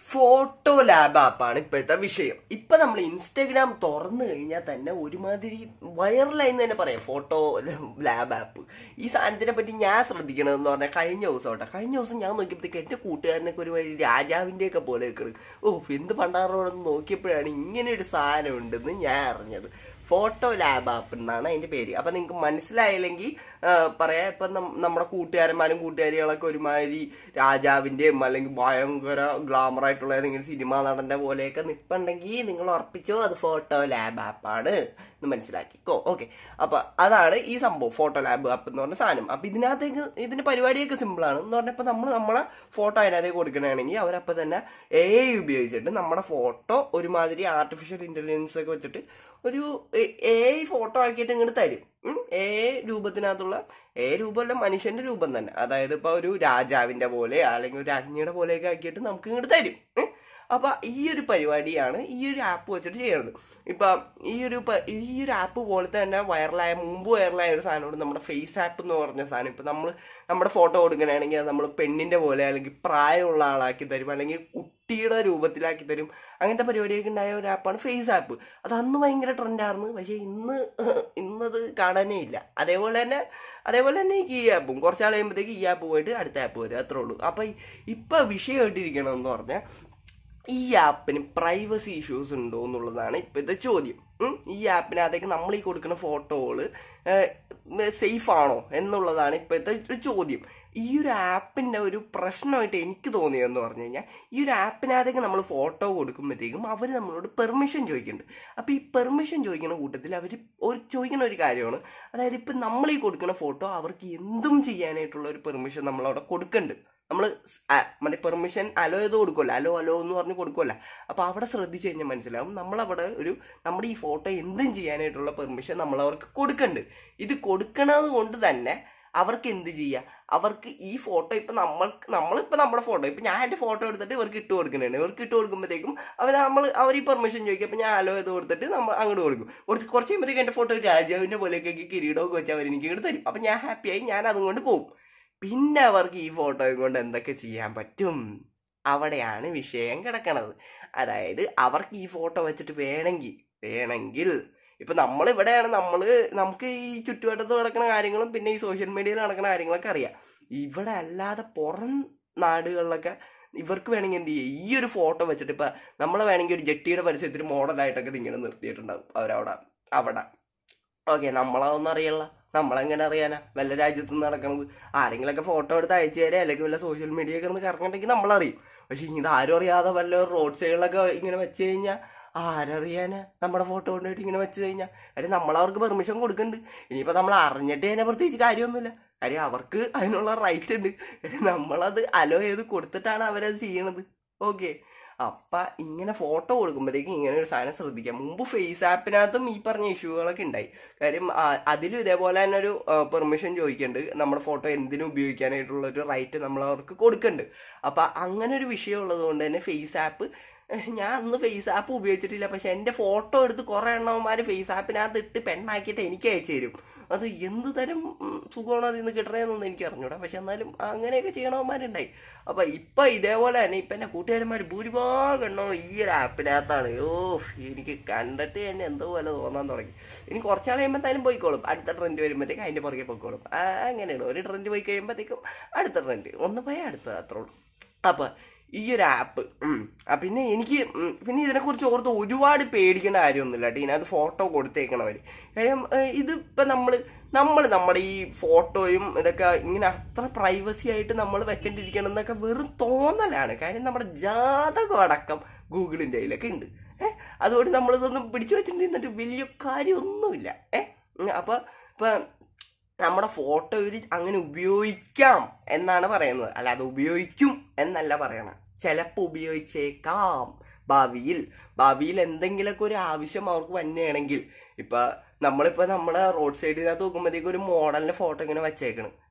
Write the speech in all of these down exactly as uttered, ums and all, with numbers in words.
Photo lab ആപ്പാണ് ഇപ്പോഴത്തെ വിഷയം. ഇപ്പൊ നമ്മൾ ഇൻസ്റ്റാഗ്രാം തുറന്നു കഴിഞ്ഞാൽ തന്നെ ഒരുമാതിരി വൈറലായി തന്നെ പറയാം ഫോട്ടോ ലാബ് ആപ്പ്. ഈ സാധനത്തിനെ പറ്റി ഞാൻ ശ്രദ്ധിക്കണമെന്ന് പറഞ്ഞാൽ കഴിഞ്ഞ ദിവസം കേട്ടോ കഴിഞ്ഞ ദിവസം ഞാൻ നോക്കിയപ്പോഴത്തേക്ക് എന്റെ കൂട്ടുകാരനൊക്കെ ഒരു വലിയ രാജാവിന്റെ ഒക്കെ പോലെ നിൽക്കണം. ഓ എന്ത് പണ്ടാറോടെന്ന് നോക്കിയപ്പോഴാണ് ഇങ്ങനെ ഒരു സാധനം ഉണ്ടെന്ന് ഞാൻ അറിഞ്ഞത്. ഫോട്ടോ ലാബ് ആപ്പ് എന്നാണ് അതിന്റെ പേര്. അപ്പൊ നിങ്ങൾക്ക് മനസ്സിലായില്ലെങ്കിൽ പറയാ, ഇപ്പൊ നമ്മുടെ കൂട്ടുകാരന്മാരും കൂട്ടുകാരികളൊക്കെ ഒരുമാതിരി രാജാവിന്റെയും അല്ലെങ്കിൽ ഭയങ്കര ഗ്ലാമർ ആയിട്ടുള്ള ഏതെങ്കിലും സിനിമാ നടന്റെ പോലെയൊക്കെ നിൽപ്പുണ്ടെങ്കിൽ നിങ്ങൾ ഉറപ്പിച്ചോ അത് ഫോട്ടോ ലാബ് ആപ്പാണ് എന്ന് മനസ്സിലാക്കിക്കോ. ഓക്കെ, അപ്പൊ അതാണ് ഈ സംഭവം ഫോട്ടോ ലാബ് ആപ്പ് എന്ന് പറഞ്ഞ സാധനം. അപ്പൊ ഇതിനകത്തേക്ക് ഇതിന്റെ പരിപാടിയൊക്കെ സിമ്പിൾ ആണ് എന്ന് പറഞ്ഞപ്പോ നമ്മൾ നമ്മളെ ഫോട്ടോ അതിനകത്തേക്ക് കൊടുക്കണമെങ്കിൽ അവരപ്പോ തന്നെ എ ഐ ഉപയോഗിച്ചിട്ട് നമ്മുടെ ഫോട്ടോ ഒരുമാതിരി ആർട്ടിഫിഷ്യൽ ഇന്റലിജൻസ് ഒക്കെ വെച്ചിട്ട് ഒരു എ ഐ ഫോട്ടോ ആക്കിയിട്ട് ഇങ്ങോട്ട് തരും. എ ഐ രൂപത്തിനകത്തുള്ള എ രൂപമല്ല, മനുഷ്യന്റെ രൂപം തന്നെ. അതായത് ഇപ്പൊ ഒരു രാജാവിന്റെ പോലെ അല്ലെങ്കിൽ ഒരു അഗ്നിയുടെ പോലെയൊക്കെ ആക്കിയിട്ട് നമുക്ക് ഇങ്ങോട്ട് തരും. അപ്പൊ ഈ ഒരു പരിപാടിയാണ് ഈ ഒരു ആപ്പ് വെച്ചിട്ട് ചെയ്യുന്നത്. ഇപ്പൊ ഈ ഒരു ഈ ഒരു ആപ്പ് പോലത്തെ തന്നെ വൈറലായ മുമ്പ് വൈറലായ ഒരു സാധനമുണ്ട്, നമ്മുടെ ഫേസ് ആപ്പ് എന്ന് പറഞ്ഞ സാധനം. ഇപ്പൊ നമ്മൾ നമ്മുടെ ഫോട്ടോ കൊടുക്കണമെങ്കിൽ നമ്മൾ പെണ്ണിന്റെ പോലെ അല്ലെങ്കിൽ പ്രായമുള്ള ആളാക്കി തരും, അല്ലെങ്കിൽ കുട്ടിയുടെ രൂപത്തിലാക്കി തരും. അങ്ങനത്തെ പരിപാടിയൊക്കെ ഉണ്ടായ ഒരു ആപ്പാണ് ഫേസ് ആപ്പ്. അത് അന്ന് ഭയങ്കര ട്രെൻഡായിരുന്നു, പക്ഷെ ഇന്ന് ഇന്നത് കാണാനേ ഇല്ല. അതേപോലെ തന്നെ അതേപോലെ തന്നെ ഈ ആപ്പും കുറച്ചാൾ കഴിയുമ്പോഴത്തേക്ക് ഈ ആപ്പ് പോയിട്ട് അടുത്ത ആപ്പ് വരും, അത്രേ ഉള്ളൂ. അപ്പൊ ഇപ്പൊ വിഷയമായിട്ടിരിക്കണമെന്ന് പറഞ്ഞാൽ ഈ ആപ്പിന് പ്രൈവസി ഇഷ്യൂസ് ഉണ്ടോ എന്നുള്ളതാണ് ഇപ്പോഴത്തെ ചോദ്യം. ഈ ആപ്പിനകത്തേക്ക് നമ്മൾ ഈ കൊടുക്കുന്ന ഫോട്ടോകള് സേഫ് ആണോ എന്നുള്ളതാണ് ഇപ്പോഴത്തെ ഒരു ചോദ്യം. ഈ ഒരു ആപ്പിന്റെ ഒരു പ്രശ്നമായിട്ട് എനിക്ക് തോന്നിയതെന്ന് പറഞ്ഞു കഴിഞ്ഞാൽ, ഈ ഒരു ആപ്പിനകത്തേക്ക് നമ്മൾ ഫോട്ടോ കൊടുക്കുമ്പോഴത്തേക്കും അവർ നമ്മളോട് പെർമിഷൻ ചോദിക്കുന്നുണ്ട്. അപ്പൊ ഈ പെർമിഷൻ ചോദിക്കുന്ന കൂട്ടത്തിൽ അവർ ഒരു ചോദിക്കുന്ന ഒരു കാര്യമാണ്, അതായത് ഇപ്പൊ നമ്മൾ ഈ കൊടുക്കുന്ന ഫോട്ടോ അവർക്ക് എന്തും ചെയ്യാനായിട്ടുള്ള ഒരു പെർമിഷൻ നമ്മളവിടെ കൊടുക്കുന്നുണ്ട്. നമ്മൾ മറ്റേ പെർമിഷൻ അലോ ചെയ്ത് കൊടുക്കുമല്ലോ, അലോ അലോ എന്ന് പറഞ്ഞ് കൊടുക്കുമല്ലോ. അപ്പൊ അവിടെ ശ്രദ്ധിച്ചു കഴിഞ്ഞാൽ മനസ്സിലാവും നമ്മളവിടെ ഒരു നമ്മുടെ ഈ ഫോട്ടോ എന്തും ചെയ്യാനായിട്ടുള്ള പെർമിഷൻ നമ്മൾ അവർക്ക് കൊടുക്കുന്നുണ്ട്. ഇത് കൊടുക്കണത് കൊണ്ട് തന്നെ അവർക്ക് എന്ത് ചെയ്യാം, അവർക്ക് ഈ ഫോട്ടോ ഇപ്പൊ നമ്മൾക്ക് നമ്മളിപ്പോ നമ്മുടെ ഫോട്ടോ ഇപ്പൊ ഞാൻ എന്റെ ഫോട്ടോ എടുത്തിട്ട് ഇവർക്ക് ഇട്ട് കൊടുക്കുന്നുണ്ട്. ഇവർക്ക് ഇട്ട് കൊടുക്കുമ്പോഴത്തേക്കും അവർ നമ്മൾ അവർ ഈ പെർമിഷൻ ചോദിക്കും. അപ്പൊ ഞാൻ അലോ ചെയ്ത് കൊടുത്തിട്ട് നമ്മൾ അങ്ങോട്ട് കൊടുക്കും. കുറച്ച് കുറച്ച് കഴിയുമ്പോഴത്തേക്ക് എന്റെ ഫോട്ടോ രാജാവിന്റെ പോലെയൊക്കെ കിരീടമൊക്കെ വെച്ച് അവർ എനിക്ക് ഇങ്ങോട്ട് തരും. അപ്പൊ ഞാൻ ഹാപ്പിയായി, ഞാൻ അതുകൊണ്ട് പോകും. പിന്നെ അവർക്ക് ഈ ഫോട്ടോയും കൊണ്ട് എന്തൊക്കെ ചെയ്യാൻ പറ്റും, അവിടെയാണ് വിഷയം കിടക്കണത്. അതായത് അവർക്ക് ഈ ഫോട്ടോ വെച്ചിട്ട് വേണമെങ്കിൽ വേണമെങ്കിൽ ഇപ്പൊ നമ്മളിവിടെയാണ്, നമ്മള് നമുക്ക് ഈ ചുറ്റുവട്ടത്ത് നടക്കുന്ന കാര്യങ്ങളും പിന്നെ ഈ സോഷ്യൽ മീഡിയയിൽ നടക്കുന്ന കാര്യങ്ങളൊക്കെ അറിയാം. ഇവിടെ അല്ലാതെ പുറം നാടുകളിലൊക്കെ ഇവർക്ക് വേണമെങ്കിൽ എന്ത് ചെയ്യും, ഈ ഒരു ഫോട്ടോ വെച്ചിട്ട് ഇപ്പൊ നമ്മളെ വേണമെങ്കിൽ ഒരു ജെട്ടിയുടെ പരിസരത്തിൽ മോഡലായിട്ടൊക്കെ ഇങ്ങനെ നിർത്തിയിട്ടുണ്ടാവും അവരവിടെ അവിടെ. ഓക്കെ, നമ്മളതൊന്നും അറിയല്ല, നമ്മളെങ്ങനെ അറിയാനാ വല്ല രാജ്യത്ത് നിന്ന് നടക്കണത്? ആരെങ്കിലൊക്കെ ഫോട്ടോ എടുത്ത് അയച്ചു തരാം, അല്ലെങ്കിൽ വല്ല സോഷ്യൽ മീഡിയ ഒക്കെ ഒന്ന് കറങ്ങണ്ടെങ്കിൽ നമ്മളറിയും. പക്ഷെ ഇത് ആരും അറിയാതെ വല്ല റോഡ് സൈഡിലൊക്കെ ഇങ്ങനെ വെച്ച് കഴിഞ്ഞാൽ ആരറിയാനാ നമ്മുടെ ഫോട്ടോ കൊണ്ടുപോയിട്ട് ഇങ്ങനെ വെച്ച് കഴിഞ്ഞാൽ? കാര്യം നമ്മളവർക്ക് പെർമിഷൻ കൊടുക്കുന്നുണ്ട്. ഇനിയിപ്പോൾ നമ്മൾ അറിഞ്ഞിട്ട് തന്നെ പ്രത്യേകിച്ച് കാര്യമൊന്നുമില്ല, കാര്യം അവർക്ക് അതിനുള്ള റൈറ്റ് ഉണ്ട്. നമ്മളത് അലോ ചെയ്ത് കൊടുത്തിട്ടാണ് അവരത് ചെയ്യണത്. ഓക്കെ, അപ്പൊ ഇങ്ങനെ ഫോട്ടോ കൊടുക്കുമ്പോഴത്തേക്കും ഇങ്ങനെ ഒരു സാധനം ശ്രദ്ധിക്കാം. മുമ്പ് ഫേസ് ആപ്പിനകത്തും ഈ പറഞ്ഞ ഇഷ്യൂകളൊക്കെ ഉണ്ടായി. കാര്യം അതിലും ഇതേപോലെ തന്നെ ഒരു പെർമിഷൻ ചോദിക്കുന്നുണ്ട്, നമ്മുടെ ഫോട്ടോ എന്തിനും ഉപയോഗിക്കാനായിട്ടുള്ള ഒരു റൈറ്റ് നമ്മൾ അവർക്ക് കൊടുക്കുന്നുണ്ട്. അപ്പൊ അങ്ങനെ ഒരു വിഷയം ഉള്ളത് കൊണ്ട് തന്നെ ഫേസ് ആപ്പ്, ഞാൻ അന്ന് ഫേസ് ആപ്പ് ഉപയോഗിച്ചിട്ടില്ല, പക്ഷെ എന്റെ ഫോട്ടോ എടുത്ത് കുറെ എണ്ണവന്മാര് ഫേസ് ആപ്പിനകത്ത് ഇട്ട് പെണ്ണാക്കിയിട്ട് എനിക്ക് അയച്ചു തരും. അത് എന്ത് തരം സുഖമാണ് അതിൽ നിന്ന് കിട്ടണേന്നൊന്നും എനിക്ക് അറിഞ്ഞൂടാ, പക്ഷെ എന്നാലും അങ്ങനെയൊക്കെ ചെയ്യണവന്മാരുണ്ടായി. അപ്പൊ ഇപ്പൊ ഇതേപോലെ തന്നെ ഇപ്പൊ എന്റെ കൂട്ടുകാരന്മാർ ഭൂരിഭാഗം എണ്ണവും ഈ ഒരു ആപ്പിനകത്താണ്. ഓ എനിക്ക് കണ്ടിട്ട് തന്നെ എന്തോ പോലെ തോന്നാൻ തുടങ്ങി. ഇനി കുറച്ചാൾ കഴിയുമ്പോഴത്തേനും പോയിക്കോളും, അടുത്ത ട്രെൻഡ് വരുമ്പോഴത്തേക്കും അതിന്റെ പുറകെ പോയിക്കോളും. അങ്ങനെയാണ്, ഒരു ട്രെൻഡ് പോയി കഴിയുമ്പോഴത്തേക്കും അടുത്ത ട്രെൻഡ്, ഒന്ന് പോയാൽ അടുത്തത്, അത്രേ ഉള്ളൂ. അപ്പൊ ഈ ഒരു ആപ്പ് പിന്നെ എനിക്ക് പിന്നെ ഇതിനെക്കുറിച്ച് ഓർത്ത് ഒരുപാട് പേടിക്കേണ്ട കാര്യമൊന്നുമില്ല കേട്ടോ. ഇതിനകത്ത് ഫോട്ടോ കൊടുത്തേക്കണവര്. കാര്യം ഇതിപ്പോ നമ്മള് നമ്മൾ നമ്മുടെ ഈ ഫോട്ടോയും ഇതൊക്കെ ഇങ്ങനെ അത്ര പ്രൈവസി ആയിട്ട് നമ്മൾ വെച്ചിട്ടിരിക്കണം എന്നൊക്കെ വെറും തോന്നലാണ്. കാര്യം നമ്മുടെ ജാതകം അടക്കം ഗൂഗിളിന്റെ കയ്യിലൊക്കെ ഉണ്ട്. ഏഹ് അതുകൊണ്ട് നമ്മളിതൊന്നും പിടിച്ചു വെച്ചിട്ടുണ്ടെന്നിട്ട് വലിയ കാര്യമൊന്നുമില്ല. ഏഹ് അപ്പൊ ഇപ്പൊ നമ്മുടെ ഫോട്ടോ ഇവര് അങ്ങനെ ഉപയോഗിക്കാം എന്നാണ് പറയുന്നത്, അല്ലാതെ ഉപയോഗിക്കും എന്നല്ല പറയണം. ചിലപ്പോൾ ഉപയോഗിച്ചേക്കാം ഭാവിയിൽ. ഭാവിയിൽ എന്തെങ്കിലുമൊക്കെ ഒരു ആവശ്യം അവർക്ക് വന്നെയാണെങ്കിൽ, ഇപ്പൊ നമ്മളിപ്പോ നമ്മുടെ റോഡ് സൈഡിനകത്ത് നോക്കുമ്പോഴത്തേക്ക് ഒരു മോഡലിന്റെ ഫോട്ടോ ഇങ്ങനെ വെച്ചേക്കണം. ഏഹ്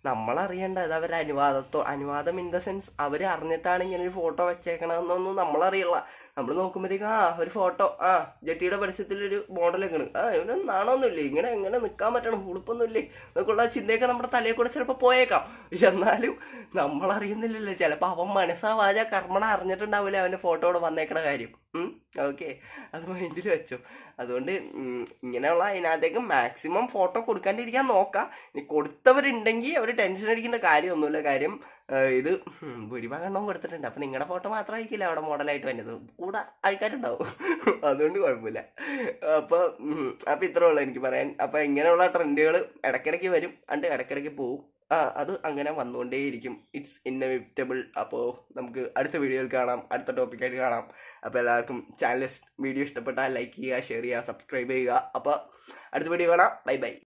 നമ്മളറിയണ്ട അത് അവരുടെ അനുവാദത്തോ അനുവാദം ഇൻ ദ സെൻസ് അവർ അറിഞ്ഞിട്ടാണ് ഇങ്ങനെ ഒരു ഫോട്ടോ വെച്ചേക്കണമെന്നൊന്നും നമ്മളറിയില്ല. നമ്മൾ നോക്കുമ്പോഴത്തേക്കും ആ ഒരു ഫോട്ടോ ആ ജെട്ടിയുടെ പരസ്യത്തിലൊരു മോഡൽ വെക്കണ്, ആ ഇവനൊന്നും നാണമൊന്നുമില്ലേ, ഇങ്ങനെ എങ്ങനെ നിൽക്കാൻ പറ്റണം, ഉളുപ്പൊന്നുമില്ലേ എന്നൊക്കെയുള്ള ചിന്തയൊക്കെ നമ്മുടെ തലയിൽ കൂടെ ചിലപ്പോൾ പോയേക്കാം. പക്ഷെ എന്നാലും നമ്മളറിയുന്നില്ലല്ലോ, ചിലപ്പോൾ അവൻ മനസ്സാ വാച കർമ്മണ അറിഞ്ഞിട്ടുണ്ടാവില്ല അവൻ്റെ ഫോട്ടോ ഇവിടെ വന്നേക്കണ കാര്യം. ഓക്കെ, അത് മൈൻഡിൽ വെച്ചു. അതുകൊണ്ട് ഇങ്ങനെയുള്ള അതിനകത്തേക്ക് മാക്സിമം ഫോട്ടോ കൊടുക്കാണ്ടിരിക്കാൻ നോക്കാം. ഇനി കൊടുത്തവരുണ്ടെങ്കിൽ അവർ ടെൻഷൻ അടിക്കേണ്ട കാര്യമൊന്നുമില്ല. കാര്യം ഇത് ഭൂരിഭാഗം എണ്ണം കൊടുത്തിട്ടുണ്ട്. അപ്പം നിങ്ങളുടെ ഫോട്ടോ മാത്രമായിരിക്കില്ല അവിടെ മോഡലായിട്ട് വന്നത്, കൂടെ ആൾക്കാരുണ്ടാവും. അതുകൊണ്ട് കുഴപ്പമില്ല. അപ്പോൾ അപ്പം ഇത്രേ ഉള്ളൂ എനിക്ക് പറയാൻ. അപ്പം ഇങ്ങനെയുള്ള ട്രെൻഡുകൾ ഇടയ്ക്കിടയ്ക്ക് വരും, അണ്ട് ഇടയ്ക്കിടയ്ക്ക് പോവും. ആ അത് അങ്ങനെ വന്നുകൊണ്ടേയിരിക്കും. It's inevitable. അപ്പോൾ നമുക്ക് അടുത്ത വീഡിയോയിൽ കാണാം, അടുത്ത ടോപ്പിക്കായിട്ട് കാണാം. അപ്പോൾ എല്ലാവർക്കും ചാനൽ വീഡിയോ ഇഷ്ടപ്പെട്ടാൽ ലൈക്ക് ചെയ്യുക, ഷെയർ ചെയ്യുക, സബ്സ്ക്രൈബ് ചെയ്യുക. അപ്പോൾ അടുത്ത വീഡിയോ കാണാം. Bye by.